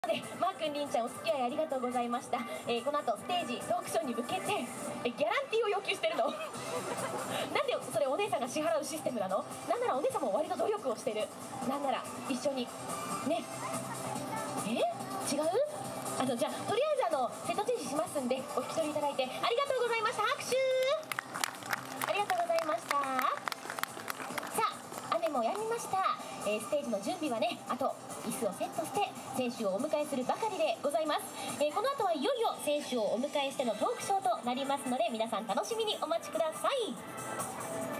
マー君、りんちゃん、お付き合いありがとうございました。この後ステージトークショーに向けてギャランティーを要求してるのなんでそれお姉さんが支払うシステムなの？なんならお姉さんも割と努力をしてる。なんなら一緒にね。違う？じゃあとりあえずセットチェンジしますんでお引き取りいただいてありがとうございました。拍手ありがとうございました。さあ雨も止みました。ステージの準備はね、あと椅子をセットして選手をお迎えするばかりでございます。この後はいよいよ選手をお迎えしてのトークショーとなりますので、皆さん楽しみにお待ちください。